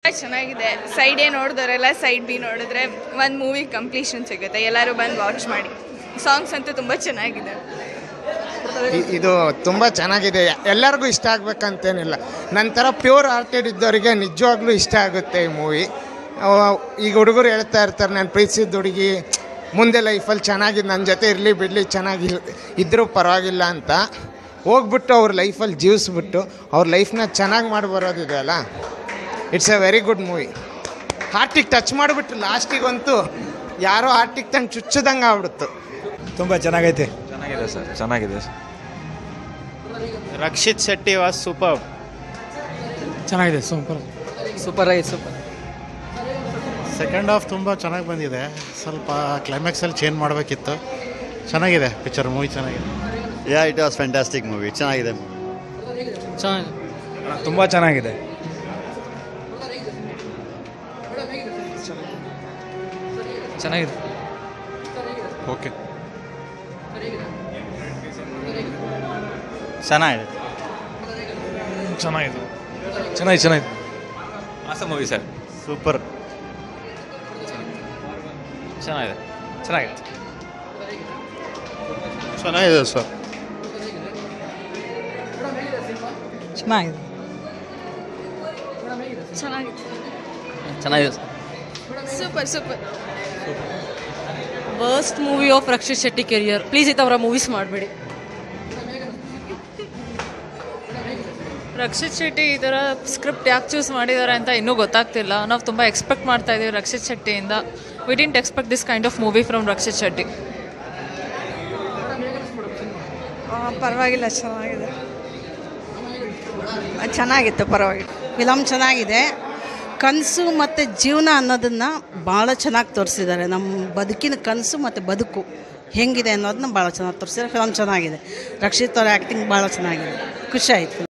ಚೆನ್ನಾಗಿದೆ. Side A ನೋಡಿದವರೆಲ್ಲ side B ನೋಡಿದ್ರೆ ಒಂದು ಮೂವಿ ಕಂಪ್ಲೀಷನ್ ಸಿಗುತ್ತೆ. ಎಲ್ಲರೂ ಬಂದು ವಾಚ್ ಮಾಡಿ. ಸಾಂಗ್ಸ್ ಅಂತೂ ತುಂಬ ಚೆನ್ನಾಗಿದೆ. ಇದು ತುಂಬ ಚೆನ್ನಾಗಿದೆ. ಎಲ್ಲರಿಗೂ ಇಷ್ಟ ಆಗ್ಬೇಕಂತೇನಿಲ್ಲ. ನಂತರ ಪ್ಯೂರ್ ಆರ್ಟೆಡ್ ಇದ್ದವರಿಗೆ ನಿಜವಾಗ್ಲೂ ಇಷ್ಟ ಆಗುತ್ತೆ ಈ ಮೂವಿ. ಈಗ ಹುಡುಗರು ಹೇಳ್ತಾ ಇರ್ತಾರೆ, ನಾನು ಪ್ರೀತಿಸಿದ ಹುಡುಗಿ ಮುಂದೆ ಲೈಫಲ್ಲಿ ಚೆನ್ನಾಗಿ ನನ್ನ ಜೊತೆ ಇರಲಿ ಬಿಡಲಿ, ಚೆನ್ನಾಗಿ ಇದ್ದರೂ ಪರವಾಗಿಲ್ಲ ಅಂತ ಹೋಗ್ಬಿಟ್ಟು ಅವ್ರ ಲೈಫಲ್ಲಿ ಜೀವಿಸ್ಬಿಟ್ಟು ಅವ್ರ ಲೈಫ್ನ ಚೆನ್ನಾಗಿ ಮಾಡಿ ಬರೋದಿದೆ ಅಲ್ಲ, it's a very good movie. ಹಾರ್ಟಿಗೆ ಟಚ್ ಮಾಡಿಬಿಟ್ಟು ಲಾಸ್ಟಿಗಂತೂ ಯಾರೋ ಹಾರ್ಟಿಗೆ ತಂದು ಚುಚ್ಚದಂಗೆ ಆಗ್ಬಿಡುತ್ತು. ತುಂಬ ಚೆನ್ನಾಗೈತೆ. ಚೆನ್ನಾಗಿದೆ ಸರ್, ಚೆನ್ನಾಗಿದೆ. Rakshit Shetty was super. ಚೆನ್ನಾಗಿದೆ, ಸೂಪರ್ ಆಗಿದೆ. ಸೆಕೆಂಡ್ ಹಾಫ್ ತುಂಬ ಚೆನ್ನಾಗಿ ಬಂದಿದೆ. ಸ್ವಲ್ಪ ಕ್ಲೈಮ್ಯಾಕ್ಸಲ್ಲಿ ಚೇಂಜ್ ಮಾಡಬೇಕಿತ್ತು. ಚೆನ್ನಾಗಿದೆ ಪಿಕ್ಚರ್, ಮೂವಿ ಚೆನ್ನಾಗಿದೆ. Yeah, it was fantastic movie. ಚೆನ್ನಾಗಿದೆ ಮೂವಿ. ತುಂಬ ಚೆನ್ನಾಗಿದೆ. ಚೆನ್ನಾಗಿದೆ. ಓಕೆ, ಚೆನ್ನಾಗಿದೆ. ಚೆನ್ನಾಗಿದೆ. Awesome movie sir. ಸೂಪರ್. ಚೆನ್ನಾಗಿದೆ ಚೆನ್ನಾಗಿದೆ ಸರ್. ಚೆನ್ನಾಗಿದೆ. Super. Worst movie of Rakshit Shetty career. Please ಈ ಥರ ಮೂವೀಸ್ ಮಾಡಬೇಡಿ. ರಕ್ಷಿತ್ ಶೆಟ್ಟಿ ಈ ಥರ ಸ್ಕ್ರಿಪ್ಟ್ ಯಾಕೆ ಚೂಸ್ ಮಾಡಿದ್ದಾರೆ ಅಂತ ಇನ್ನೂ ಗೊತ್ತಾಗ್ತಿಲ್ಲ. ನಾವು ತುಂಬ ಎಕ್ಸ್ಪೆಕ್ಟ್ ಮಾಡ್ತಾ ಇದ್ದೀವಿ ರಕ್ಷಿತ್ ಶೆಟ್ಟಿಯಿಂದ. We didn't expect this kind of movie from Rakshit Shetty. ಪರವಾಗಿಲ್ಲ, ಚೆನ್ನಾಗಿತ್ತು. ಪರವಾಗಿಲ್ಲ, ಫಿಲಮ್ ಚೆನ್ನಾಗಿದೆ. ಕನಸು ಮತ್ತು ಜೀವನ ಅನ್ನೋದನ್ನು ಭಾಳ ಚೆನ್ನಾಗಿ ತೋರಿಸಿದ್ದಾರೆ. ನಮ್ಮ ಬದುಕಿನ ಕನಸು ಮತ್ತು ಬದುಕು ಹೆಂಗಿದೆ ಅನ್ನೋದನ್ನ ಭಾಳ ಚೆನ್ನಾಗಿ ತೋರಿಸಿದ್ದಾರೆ. ಫಿಲಮ್ ಚೆನ್ನಾಗಿದೆ. ರಕ್ಷಿತ್ ಅವ್ರ ಆ್ಯಕ್ಟಿಂಗ್ ಭಾಳ ಚೆನ್ನಾಗಿದೆ. ಖುಷಿ ಆಯಿತು.